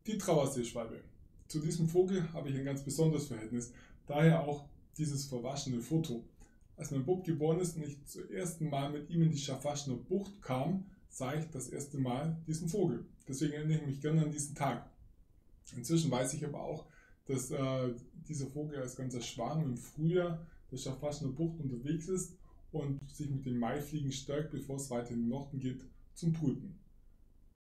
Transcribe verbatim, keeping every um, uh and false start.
Die Trauerseeschwalbe. Zu diesem Vogel habe ich ein ganz besonderes Verhältnis, daher auch dieses verwaschene Foto. Als mein Bub geboren ist und ich zum ersten Mal mit ihm in die Schaffhausener Bucht kam, sah ich das erste Mal diesen Vogel. Deswegen erinnere ich mich gerne an diesen Tag. Inzwischen weiß ich aber auch, dass äh, dieser Vogel als ganzer Schwarm im Frühjahr der Schaffhausener Bucht unterwegs ist und sich mit den Maifliegen stärkt, bevor es weiter in den Norden geht, zum Brüten.